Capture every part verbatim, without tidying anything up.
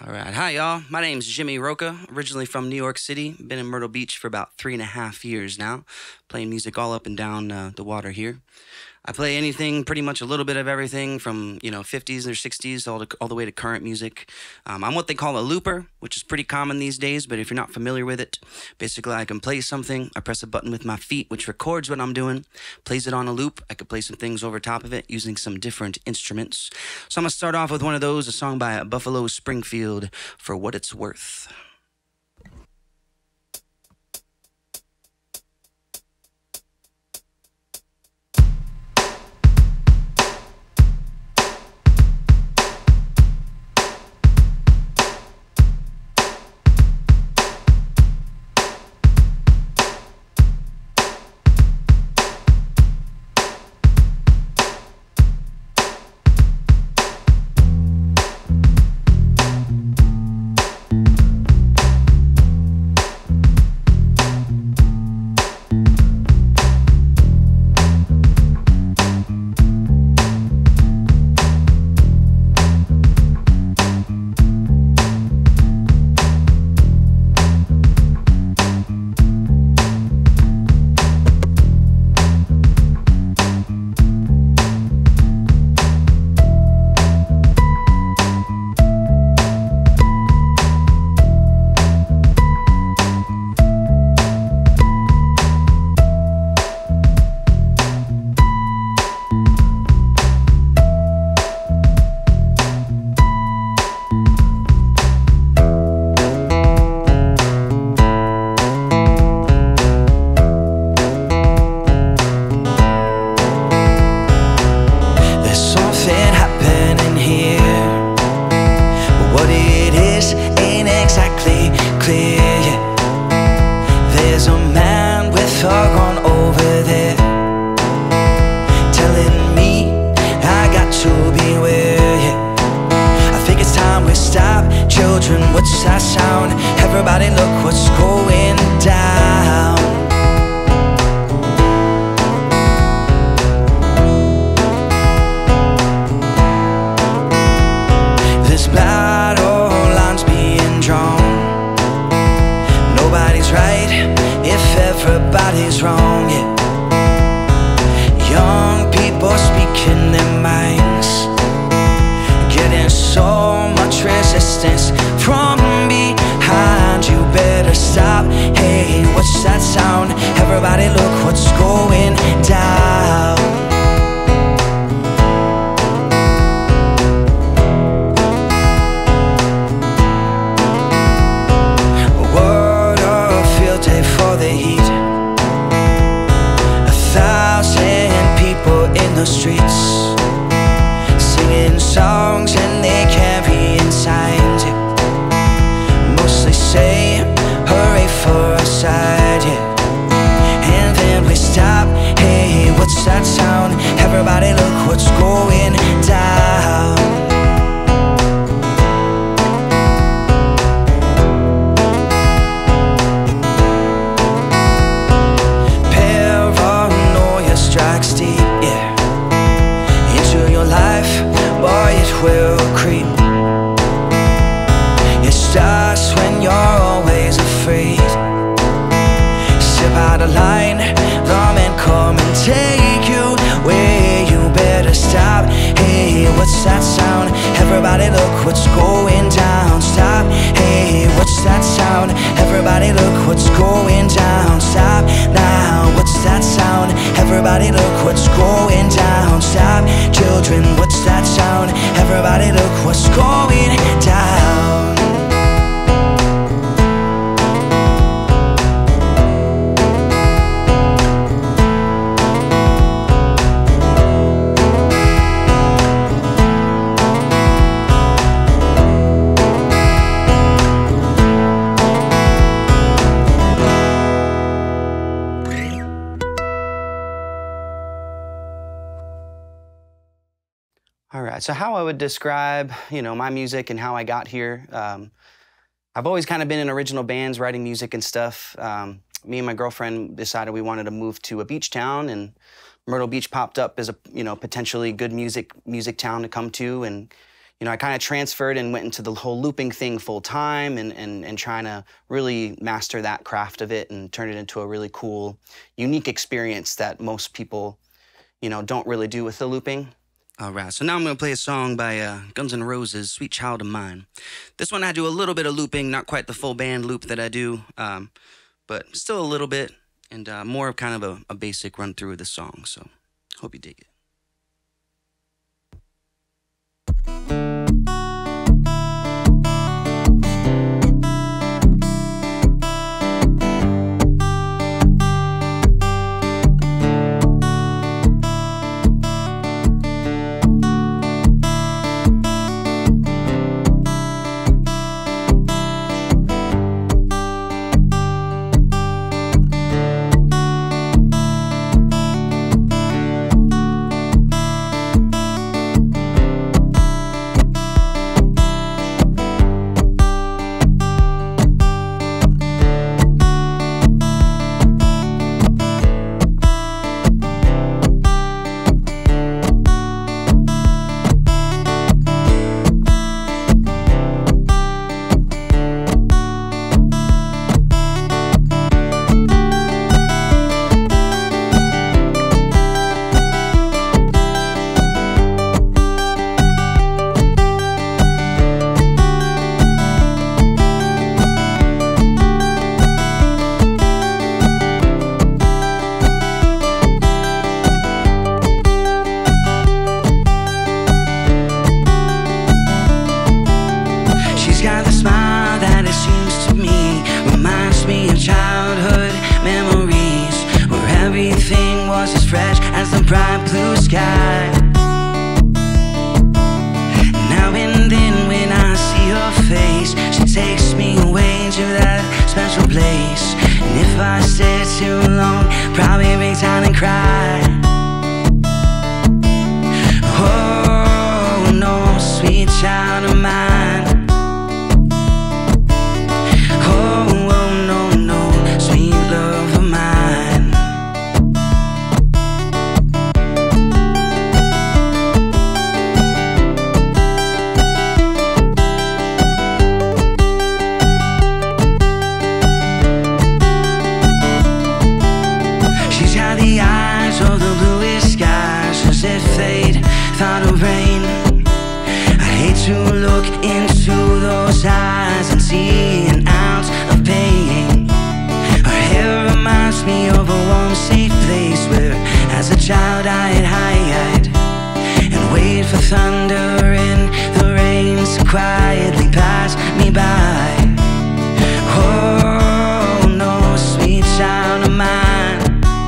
All right. Hi, y'all. My name's Jimmy Roca, originally from New York City. Been in Myrtle Beach for about three and a half years now, playing music all up and down uh, the water here. I play anything, pretty much a little bit of everything from, you know, fifties or sixties all, to, all the way to current music. Um, I'm what they call a looper, which is pretty common these days, but if you're not familiar with it, basically I can play something, I press a button with my feet, which records what I'm doing, plays it on a loop. I could play some things over top of it using some different instruments. So I'm going to start off with one of those, a song by Buffalo Springfield, For What It's Worth. What's that sound? Everybody look what's going down. This battle line's being drawn. Nobody's right if everybody's wrong, yeah. Young people speaking their minds, getting so much resistance from behind. You better stop. Hey, what's that sound? Everybody look what's going down. What a field day for the heat. A thousand people in the streets, singing songs and they carrying signs, yeah. Mostly say hurray for our side, yeah. And then we stop. Hey, what's that sound? Everybody look what's going down. Paranoia strikes deep, yeah, into your life, boy, it will creep. It starts when you're always afraid. Step out of line, the men come and take you where you better stop. Hey, what's that sound? Everybody look what's going down. Stop. Hey, what's that sound? Everybody look what's going down. Stop now. What's that sound? Everybody look what's going down. Stop. Children, what's that sound? Everybody look what's going down. All right, so how I would describe, you know, my music and how I got here. Um, I've always kind of been in original bands, writing music and stuff. Um, me and my girlfriend decided we wanted to move to a beach town, and Myrtle Beach popped up as a, you know, potentially good music music town to come to. And you know, I kind of transferred and went into the whole looping thing full time and, and, and trying to really master that craft of it and turn it into a really cool, unique experience that most people, you know, don't really do with the looping. All right, so now I'm going to play a song by uh, Guns N' Roses, Sweet Child of Mine. This one I do a little bit of looping, not quite the full band loop that I do, um, but still a little bit, and uh, more of kind of a, a basic run through of the song, so hope you dig it. Bright blue sky. Now and then when I see her face, she takes me away to that special place. And if I stay too long, probably break down and cry. Oh no, sweet child of mine. Oh, oh no, no, sweet love of mine. To look into those eyes and see an ounce of pain. Her hair reminds me of a warm, safe place where, as a child, I'd hide and wait for thunder and the rain to quietly pass me by. Oh no, sweet child of mine.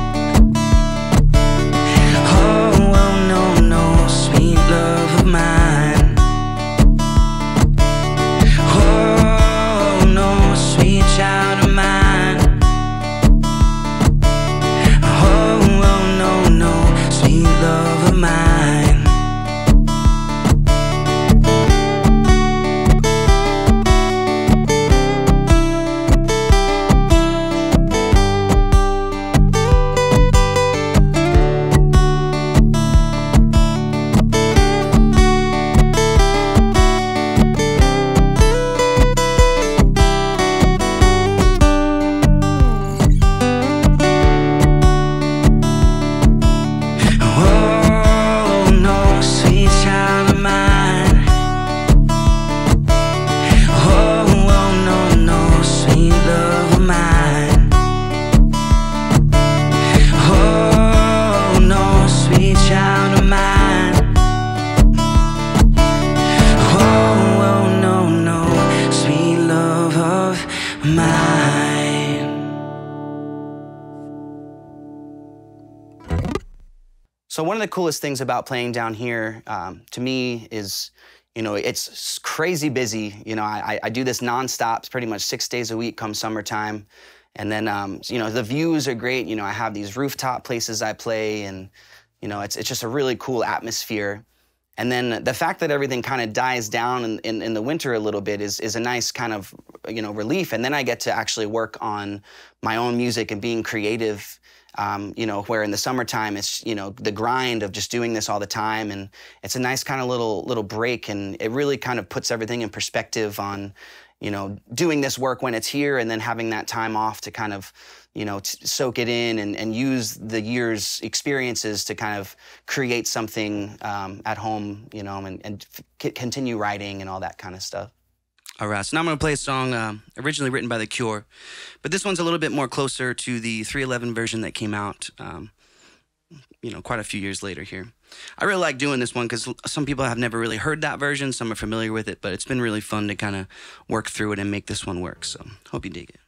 Oh, oh no, no, sweet love of mine. Child of mine. Oh, oh no, no, sweet love of mine. So one of the coolest things about playing down here, um, to me, is, you know, it's crazy busy. You know, I, I do this nonstop, pretty much six days a week come summertime. And then, um, you know, the views are great. You know, I have these rooftop places I play, and, you know, it's, it's just a really cool atmosphere. And then the fact that everything kind of dies down in, in, in the winter a little bit is, is a nice kind of, you know, relief. And then I get to actually work on my own music and being creative Um, you know, where in the summertime it's, you know, the grind of just doing this all the time, and it's a nice kind of little little break, and it really kind of puts everything in perspective on, you know, doing this work when it's here and then having that time off to kind of, you know, t- soak it in and, and use the year's experiences to kind of create something um, at home, you know, and, and f- continue writing and all that kind of stuff. All right, so now I'm going to play a song uh, originally written by The Cure, but this one's a little bit more closer to the three eleven version that came out, um, you know, quite a few years later here. I really like doing this one because some people have never really heard that version, some are familiar with it, but it's been really fun to kind of work through it and make this one work, so hope you dig it.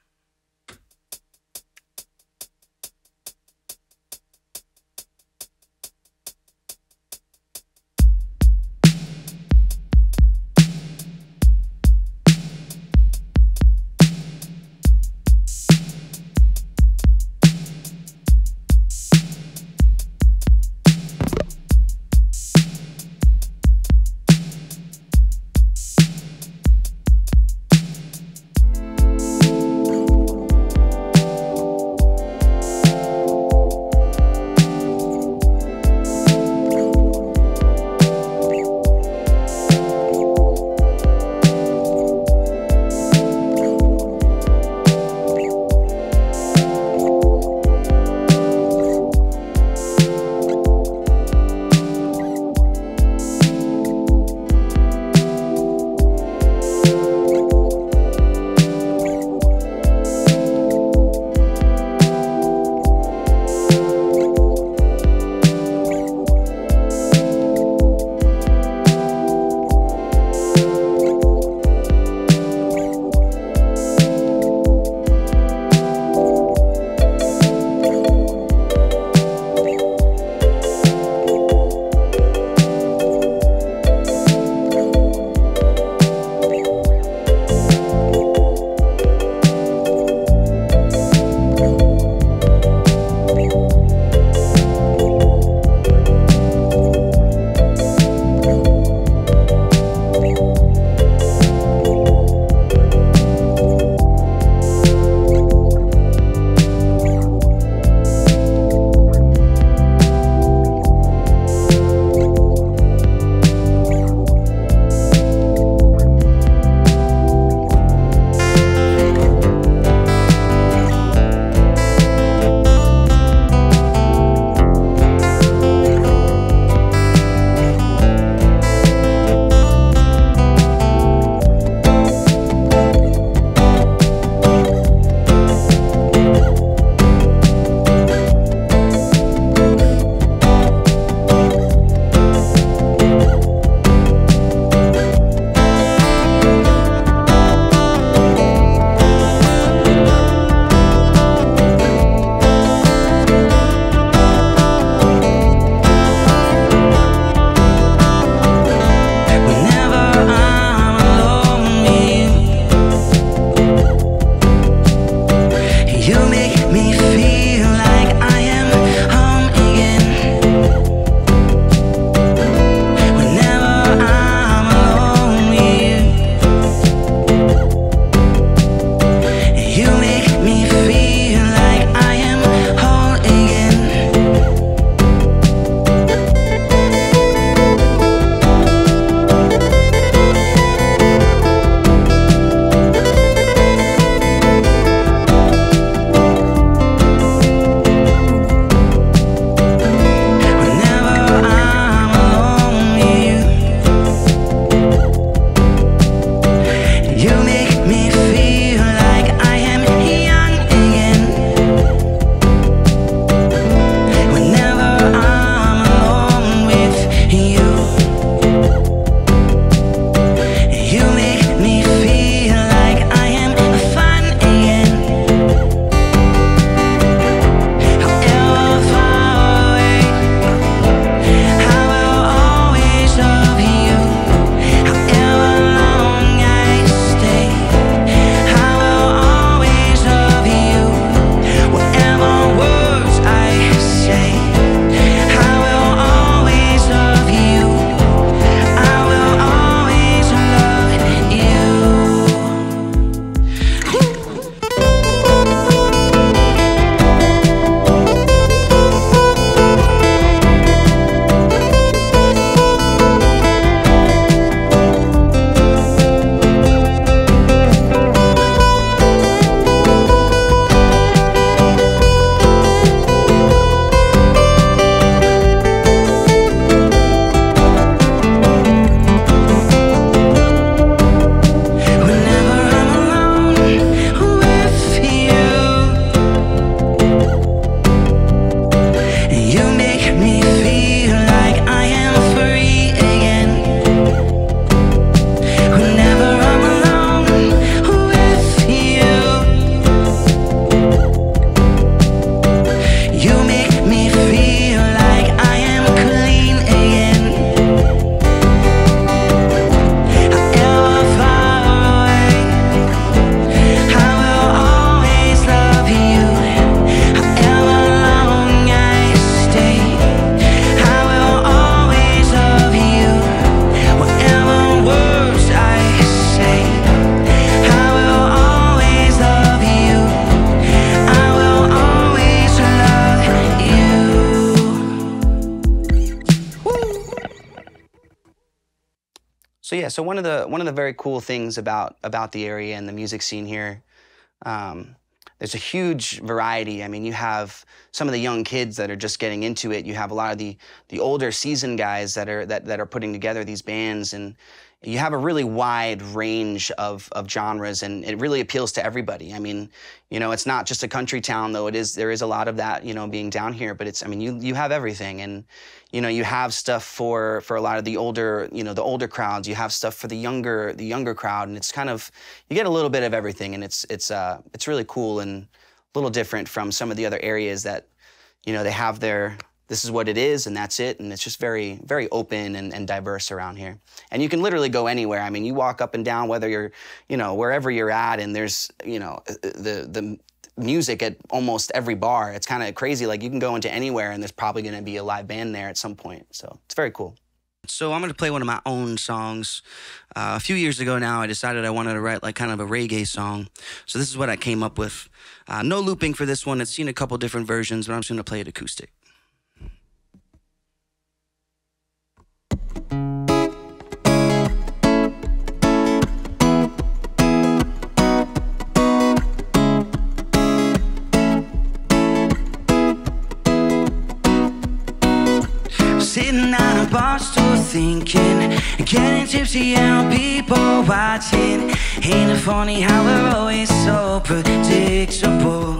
So one of the one of the very cool things about about the area and the music scene here, um, there's a huge variety. I mean, you have some of the young kids that are just getting into it. You have a lot of the the older seasoned guys that are that that are putting together these bands, and you have a really wide range of of genres, and it really appeals to everybody. I mean, you know, it's not just a country town, though. It is there is a lot of that, you know, being down here. But it's I mean, you you have everything, and you know, you have stuff for for a lot of the older, you know, the older crowds. You have stuff for the younger the younger crowd, and it's kind of you get a little bit of everything, and it's it's uh it's really cool and a little different from some of the other areas that, you know, they have their. This is what it is, and that's it, and it's just very, very open and, and diverse around here. And you can literally go anywhere. I mean, you walk up and down, whether you're, you know, wherever you're at, and there's, you know, the the music at almost every bar. It's kind of crazy. Like, you can go into anywhere, and there's probably going to be a live band there at some point. So it's very cool. So I'm going to play one of my own songs. Uh, a few years ago now, I decided I wanted to write like kind of a reggae song. So this is what I came up with. Uh, no looping for this one. It's seen a couple different versions, but I'm just going to play it acoustic. Sitting at a bar stool thinking, getting tipsy and people watching. Ain't it funny how we're always so predictable?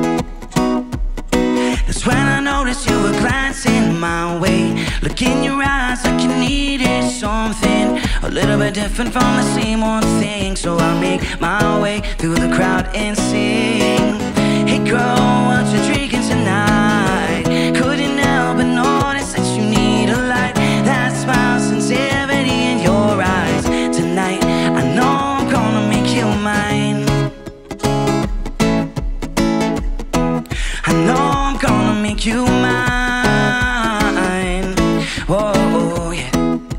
That's when I noticed you were glancing my way. Look in your eyes like you needed something a little bit different from the same old thing. So I make my way through the crowd and sing, hey girl, what you drinking tonight? Couldn't help but notice that you need a light. That smile, sincerity in your eyes. Tonight, I know I'm gonna make you mine. I know I'm gonna make you mine. Whoa, yeah.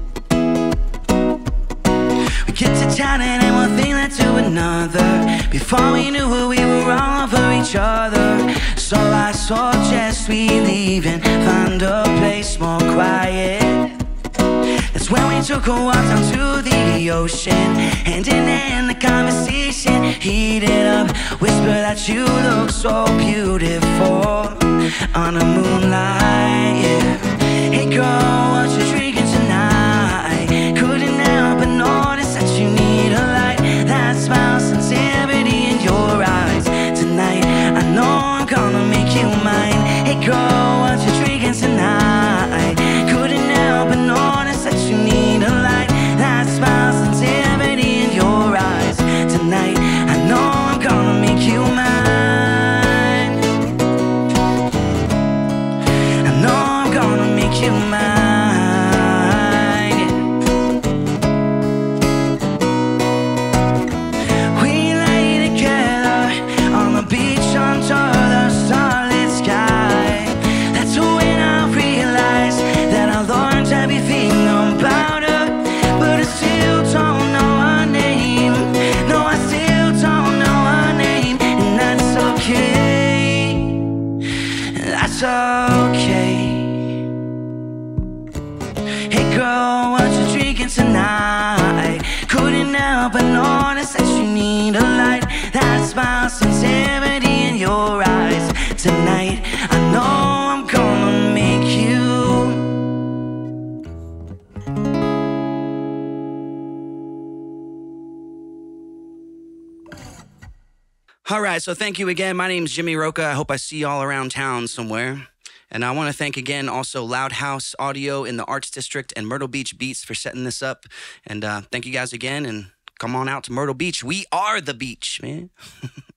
We get to chatting and one thing led to another. Before we knew it, we were all over each other. So I suggest we leave and find a place more quiet. That's when we took a walk down to the ocean. Hand in hand, the conversation heated up. Whisper that you look so beautiful on the moonlight, yeah. Hey girl, what you drinking tonight? Couldn't help but notice that you need a light. That smile, sincerity in your eyes. Tonight, I know I'm gonna make you mine. Hey girl, what you drinking tonight? Couldn't help but notice that you need a light. That smile, sincerity in your eyes. Tonight, I know I'm gonna make you mine. I know I'm gonna make you mine. We lay together on the beach under the starlit sky. That's when I realized that I learned everything about her, but I still don't know her name. No, I still don't know her name, and that's okay. That's okay. Hey girl, what you drinking tonight? Couldn't help but notice that you need a light. That smile, sincerity in your eyes. Tonight, I know I'm gonna make you. All right, so thank you again. My name's Jimmy Roca. I hope I see y'all around town somewhere. And I want to thank again also Loud House Audio in the Arts District and Myrtle Beach Beats for setting this up. And uh, thank you guys again, and come on out to Myrtle Beach. We are the beach, man.